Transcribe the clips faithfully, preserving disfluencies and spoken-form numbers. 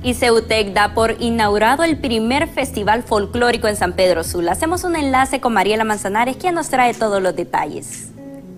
Y Ceutec da por inaugurado el primer festival folclórico en San Pedro Sula. Hacemos un enlace con Mariela Manzanares, quien nos trae todos los detalles.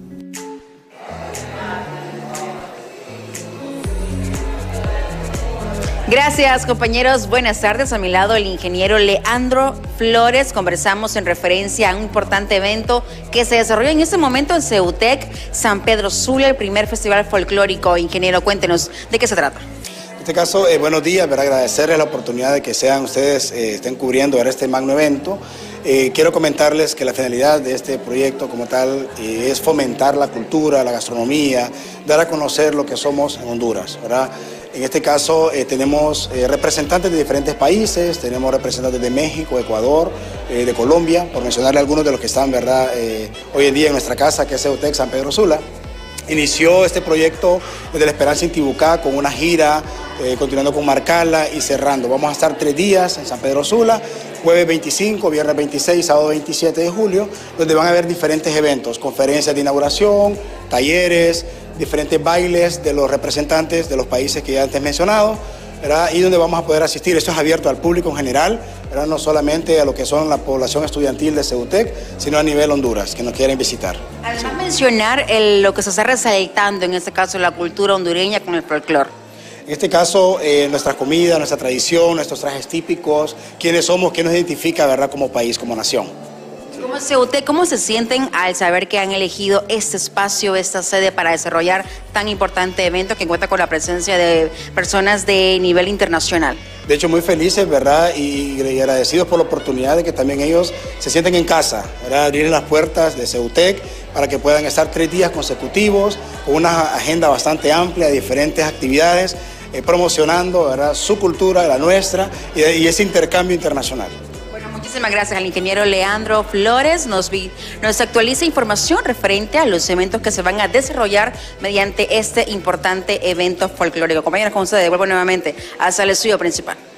Gracias, compañeros. Buenas tardes. A mi lado el ingeniero Leandro Flores. Conversamos en referencia a un importante evento que se desarrolla en este momento en Ceutec, San Pedro Sula, el primer festival folclórico. Ingeniero, cuéntenos de qué se trata. En este caso, eh, buenos días, para agradecerles la oportunidad de que sean ustedes, eh, estén cubriendo este magno evento. Eh, quiero comentarles que la finalidad de este proyecto como tal eh, es fomentar la cultura, la gastronomía, dar a conocer lo que somos en Honduras, ¿verdad? En este caso eh, tenemos eh, representantes de diferentes países, tenemos representantes de México, Ecuador, eh, de Colombia, por mencionarle algunos de los que están, ¿verdad? Eh, hoy en día en nuestra casa, que es Ceutec, San Pedro Sula. Inició este proyecto desde La Esperanza Intibucá con una gira, eh, continuando con Marcala y cerrando. Vamos a estar tres días en San Pedro Sula, jueves veinticinco, viernes veintiséis, sábado veintisiete de julio, donde van a haber diferentes eventos, conferencias de inauguración, talleres, diferentes bailes de los representantes de los países que ya antes he mencionado, ¿verdad? Y donde vamos a poder asistir. Esto es abierto al público en general, ¿verdad? No solamente a lo que son la población estudiantil de Ceutec, sino a nivel Honduras, que nos quieren visitar. Además, sí. mencionar el, lo que se está resaltando, en este caso, la cultura hondureña con el folclore. En este caso, eh, nuestra comida, nuestra tradición, nuestros trajes típicos, quiénes somos, qué nos identifica, ¿verdad?, como país, como nación. ¿Cómo, Ceutec, ¿Cómo se sienten al saber que han elegido este espacio, esta sede para desarrollar tan importante evento que cuenta con la presencia de personas de nivel internacional? De hecho, muy felices, ¿verdad? Y, y agradecidos por la oportunidad de que también ellos se sienten en casa, ¿verdad? Abrir las puertas de Ceutec para que puedan estar tres días consecutivos con una agenda bastante amplia de diferentes actividades, eh, promocionando, ¿verdad?, su cultura, la nuestra, y, y ese intercambio internacional. Muchísimas gracias al ingeniero Leandro Flores. Nos, vi, nos actualiza información referente a los eventos que se van a desarrollar mediante este importante evento folclórico. Compañeros, con ustedes, devuelvo nuevamente hacia el estudio principal.